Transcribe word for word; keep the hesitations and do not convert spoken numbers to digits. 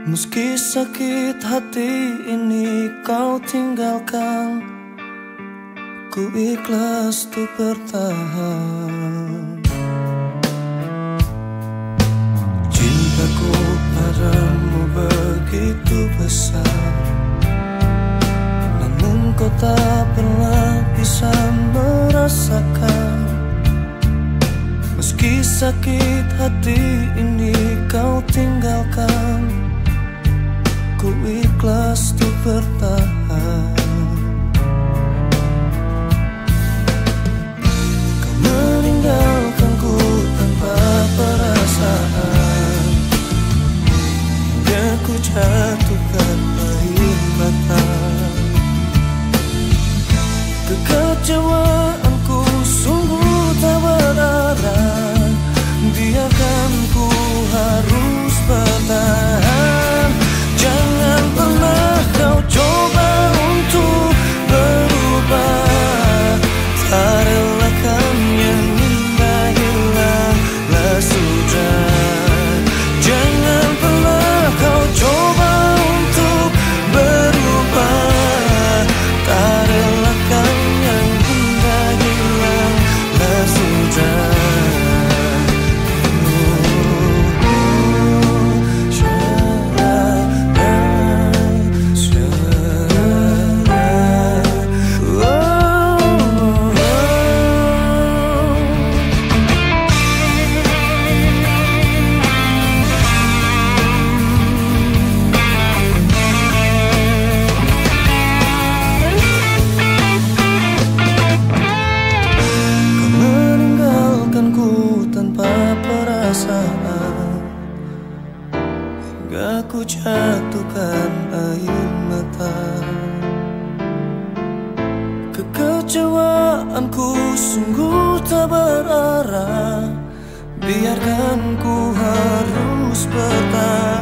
Meski sakit hati ini kau tinggalkan, ku ikhlas untuk bertahan. Cintaku padamu begitu besar, namun kau tak pernah bisa merasakan. Meski sakit hati ini kau tinggalkan, ku ikhlas untuk bertahan. Kau meninggalkanku tanpa perasaan, hingga ku jatuhkan air mata. Kekecewaanku sungguh tak berarah, biarkan ku harus bertahan. Jangan pernah kau coba untuk berubah, tak relakan yang indah hilanglah sudah. Jangan pernah kau coba untuk berubah, tak relakan yang indah hilanglah sudah. Hingga ku jatuhkan air mata. Kekecewaanku sungguh tak berarah, biarkan ku harus bertahan.